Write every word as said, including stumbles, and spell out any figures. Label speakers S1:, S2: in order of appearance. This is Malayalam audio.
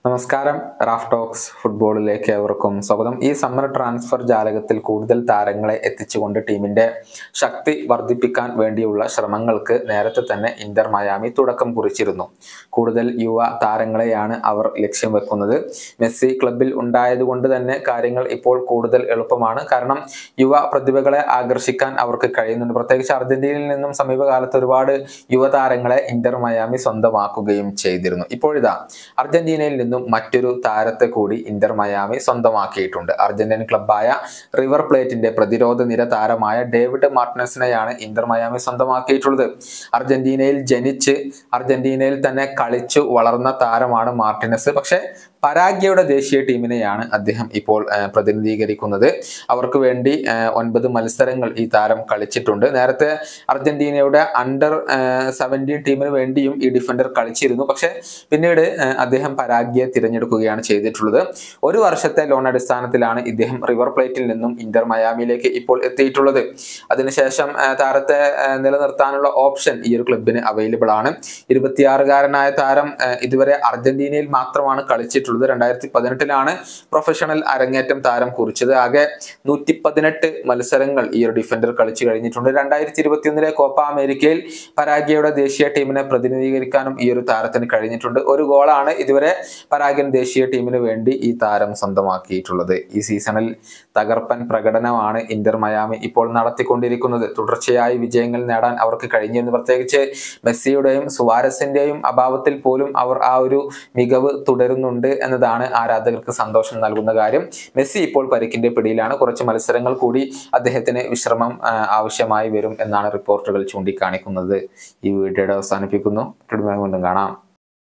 S1: നമസ്കാരം. റാഫ് ടോക്സ് ഫുട്ബോളിലേക്ക് ഏവർക്കും സ്വാഗതം. ഈ സമ്മർ ട്രാൻസ്ഫർ ജാലകത്തിൽ കൂടുതൽ താരങ്ങളെ എത്തിച്ചുകൊണ്ട് ടീമിന്റെ ശക്തി വർദ്ധിപ്പിക്കാൻ വേണ്ടിയുള്ള ശ്രമങ്ങൾക്ക് നേരത്തെ തന്നെ ഇന്റർ മയാമി തുടക്കം കുറിച്ചിരുന്നു. കൂടുതൽ യുവ താരങ്ങളെയാണ് അവർ ലക്ഷ്യം വെക്കുന്നത്. മെസ്സി ക്ലബിൽ ഉണ്ടായതുകൊണ്ട് തന്നെ കാര്യങ്ങൾ ഇപ്പോൾ കൂടുതൽ എളുപ്പമാണ്. കാരണം യുവ പ്രതിഭകളെ ആകർഷിക്കാൻ അവർക്ക് കഴിയുന്നുണ്ട്. പ്രത്യേകിച്ച് അർജന്റീനയിൽ നിന്നും സമീപകാലത്ത് ഒരുപാട് യുവതാരങ്ങളെ ഇന്റർ മയാമി സ്വന്തമാക്കുകയും ചെയ്തിരുന്നു. ഇപ്പോഴിതാ അർജന്റീനയിൽ നിന്നും മറ്റൊരു താരത്തെ കൂടി ഇന്റർ മയാമി സ്വന്തമാക്കിയിട്ടുണ്ട്. അർജന്റീൻ ക്ലബായ റിവർ പ്ലേറ്റിന്റെ പ്രതിരോധ നിര താരമായ ഡേവിഡ് മാർട്ടിനസിനെയാണ് ഇന്റർ മയാമി സ്വന്തമാക്കിയിട്ടുള്ളത്. അർജന്റീനയിൽ ജനിച്ച് അർജന്റീനയിൽ തന്നെ കളിച്ചു വളർന്ന താരമാണ് മാർട്ടിനസ്. പക്ഷെ പരാഗ്വയുടെ ദേശീയ ടീമിനെയാണ് അദ്ദേഹം ഇപ്പോൾ പ്രതിനിധീകരിക്കുന്നത്. അവർക്ക് വേണ്ടി ഒൻപത് മത്സരങ്ങൾ ഈ താരം കളിച്ചിട്ടുണ്ട്. നേരത്തെ അർജന്റീനയുടെ അണ്ടർ സെവൻറ്റീൻ ടീമിന് വേണ്ടിയും ഈ ഡിഫൻഡർ കളിച്ചിരുന്നു. പക്ഷെ പിന്നീട് അദ്ദേഹം പരാഗ്വയെ തിരഞ്ഞെടുക്കുകയാണ് ചെയ്തിട്ടുള്ളത്. ഒരു വർഷത്തെ ലോൺ അടിസ്ഥാനത്തിലാണ് ഇദ്ദേഹം റിവർ പ്ലേറ്റിൽ നിന്നും ഇന്റർ മയാമിയിലേക്ക് ഇപ്പോൾ എത്തിയിട്ടുള്ളത്. അതിനുശേഷം താരത്തെ നിലനിർത്താനുള്ള ഓപ്ഷൻ ഈ ഒരു ക്ലബിന് അവൈലബിൾ ആണ്. ഇരുപത്തിയാറുകാരനായ താരം ഇതുവരെ അർജന്റീനയിൽ മാത്രമാണ് കളിച്ചിട്ടുള്ളത്. രണ്ടായിരത്തി പതിനെട്ടിലാണ് പ്രൊഫഷണൽ അരങ്ങേറ്റം താരം കുറിച്ചത്. ആകെ നൂറ്റി പതിനെട്ട് മത്സരങ്ങൾ ഈ ഒരു ഡിഫൻഡർ കളിച്ചു കഴിഞ്ഞിട്ടുണ്ട്. രണ്ടായിരത്തി ഇരുപത്തി ഒന്നിലെ കോപ്പ അമേരിക്കയിൽ പരാഗ്വയുടെ ദേശീയ ടീമിനെ പ്രതിനിധീകരിക്കാനും ഈ ഒരു താരത്തിന് കഴിഞ്ഞിട്ടുണ്ട്. ഒരു ഗോളാണ് ഇതുവരെ പരാഗ്വൻ ദേശീയ ടീമിന് വേണ്ടി ഈ താരം സ്വന്തമാക്കിയിട്ടുള്ളത്. ഈ സീസണിൽ തകർപ്പൻ പ്രകടനമാണ് ഇന്റർ മയാമി ഇപ്പോൾ നടത്തിക്കൊണ്ടിരിക്കുന്നത്. തുടർച്ചയായി വിജയങ്ങൾ നേടാൻ അവർക്ക് കഴിഞ്ഞിരുന്നു. പ്രത്യേകിച്ച് മെസ്സിയുടെയും സുവാരസിന്റെയും അഭാവത്തിൽ പോലും അവർ ആ ഒരു മികവ് തുടരുന്നുണ്ട് എന്നതാണ് ആരാധകർക്ക് സന്തോഷം നൽകുന്ന കാര്യം. മെസ്സി ഇപ്പോൾ പരിക്കിന്റെ പിടിയിലാണ്. കുറച്ച് മത്സരങ്ങൾ കൂടി അദ്ദേഹത്തിന് വിശ്രമം ആവശ്യമായി വരും എന്നാണ് റിപ്പോർട്ടുകൾ ചൂണ്ടിക്കാണിക്കുന്നത്. ഈ വീഡിയോയുടെ അവസാനിപ്പിക്കുന്നു. വീണ്ടും കാണാം.